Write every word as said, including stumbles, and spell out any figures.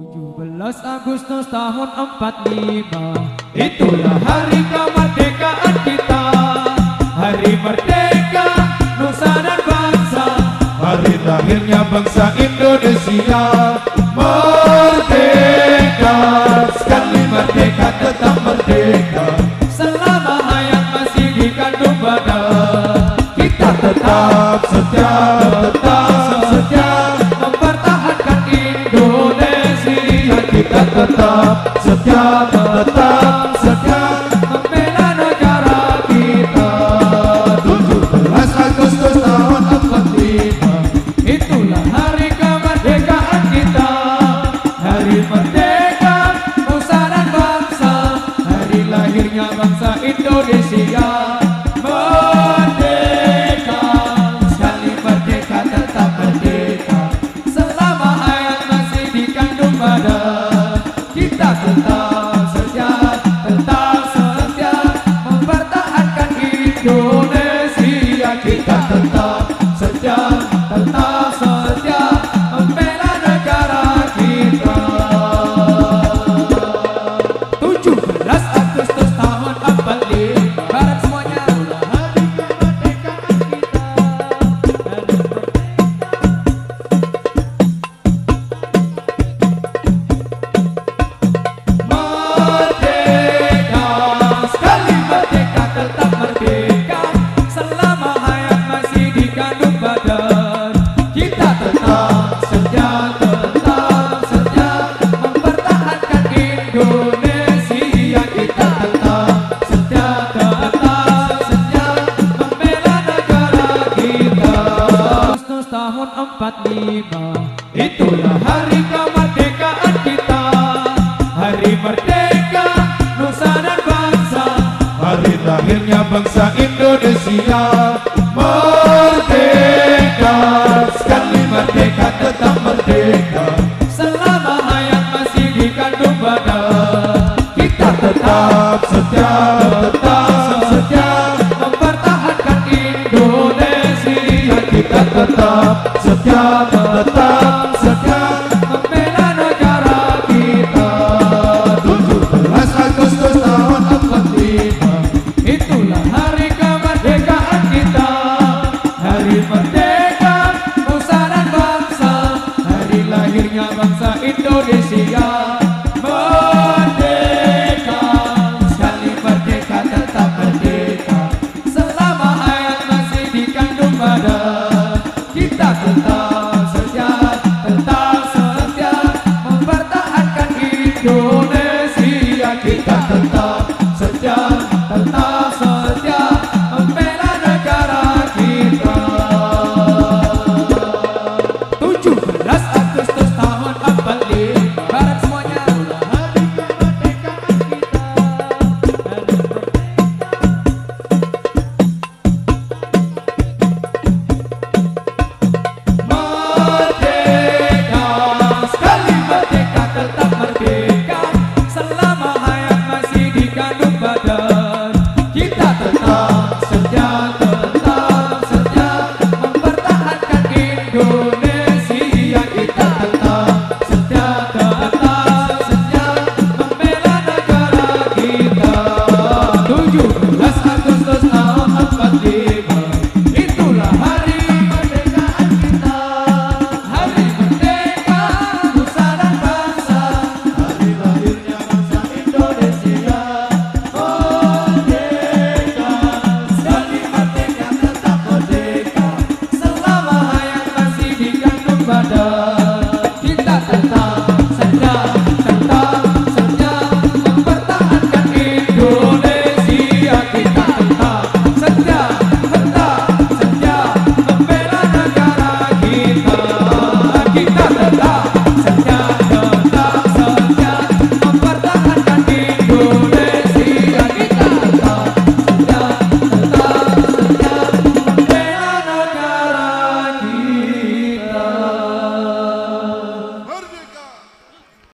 tujuh belas Agustus tahun empat puluh lima, itulah hari kemerdekaan kita. Hari merdeka nusa dan bangsa, hari lahirnya bangsa Indonesia. Merdeka, sekali merdeka tetap merdeka. selama hayat masih dikandung badan, Kita tetap setia, tetap setia mempertahankan Indonesia. Kita tetap setia, tetap setia membela negara kita. tujuh belas Agustus tahun empat puluh lima, Itulah hari kemerdekaan kita. Hari merdeka nusa dan bangsa, hari lahirnya bangsa Indonesia. Merdeka, sekali merdeka tetap merdeka. Selama hayat masih dikandung badan, kita tetap setia, tetap setia mempertahankan Indonesia. Kita tetap setia, tetap setia membela negara kita. tujuh belas Agustus tahun empat puluh lima, bareng semuanya. Hari kemerdekaan kita. Hari merdeka, sekali merdeka tetap merdeka. Selama hayat masih dikandung badan, kita tetap setia, tetap setia mempertahankan Indonesia. Kita tetap setia, tetap setia membela negara kita. Agustus tahun empat puluh lima, itulah hari kemerdekaan kita. Hari merdeka nusa dan bangsa, hari lahirnya bangsa Indonesia. Merdeka, sekali merdeka tetap merdeka. selama hayat masih dikandung badan, Kita tetap setia, tetap setia mempertahankan Indonesia. Kita tetap setia, tetap setia membela negara kita. tujuh belas Agustus tahun empat puluh lima, Itulah hari kemerdekaan kita. Hari merdeka nusa dan bangsa, hari lahirnya bangsa Indonesia.